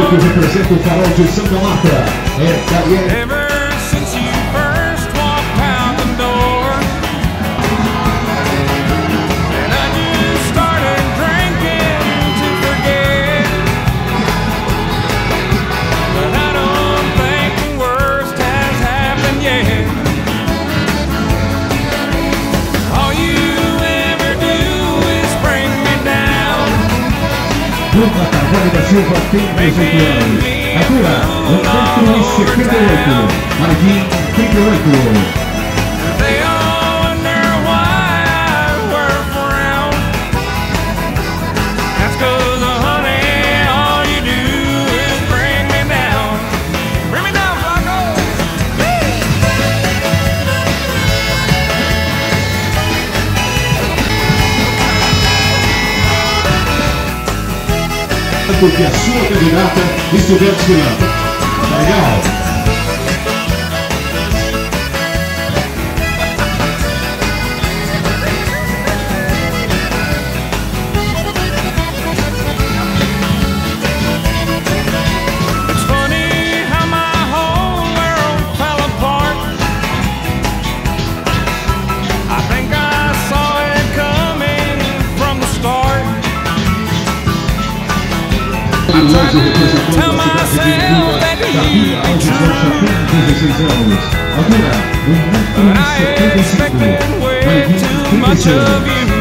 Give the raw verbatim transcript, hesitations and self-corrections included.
que representa o farol de Santa Marta é Daiane. Luca Carvalho da Silva tem dezoito anos. Altura, um metro e setenta e oito. Marquinhos, trinta e oito. Porque a sua candidata estiver desfilando. Legal? It's funny how my whole world fell apart. I think I saw it coming from the start. Hoje representando a cidade de Lula, Davi Alves Rocha, tem dezesseis anos. Altura, um metro e setenta e cinco. Marquinhos, trinta e seis.